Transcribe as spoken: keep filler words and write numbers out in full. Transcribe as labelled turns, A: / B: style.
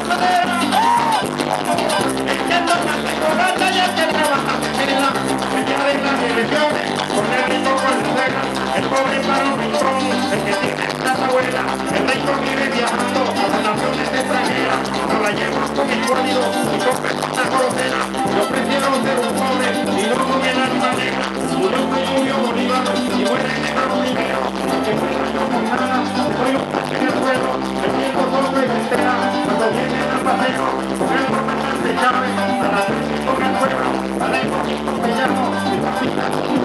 A: cosadera. El que toca se cobata y el que trabaja se pela. El que arregla direcciones, con el rico con la cena. El pobre para un rincón, el que tiene casa buena. El rico vive viajando a naciones extranjeras. No la llevo con mi cuálido y con personas groseras. Yo prefiero ser un pobre y no comer la luna negra. Murió Julio Bolívar y muere negro primero. Que muera yo con nada, soy un pez en el suelo. El tiempo solo se entera cuando viene al paseo. Con el comandante Chávez, a la vez con el pueblo. A la época que llamo, y la pista.